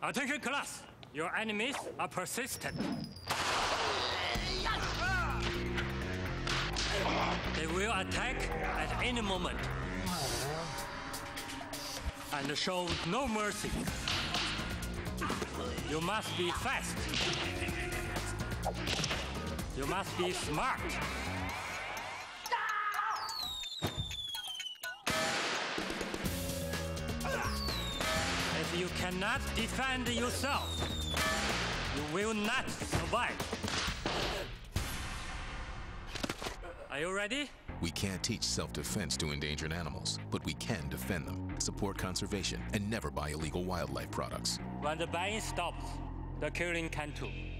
Attention class, your enemies are persistent. They will attack at any moment and show no mercy. You must be fast. You must be smart. If you cannot defend yourself, you will not survive. Are you ready? We can't teach self-defense to endangered animals, but we can defend them, support conservation, and never buy illegal wildlife products. When the buying stops, the killing can too.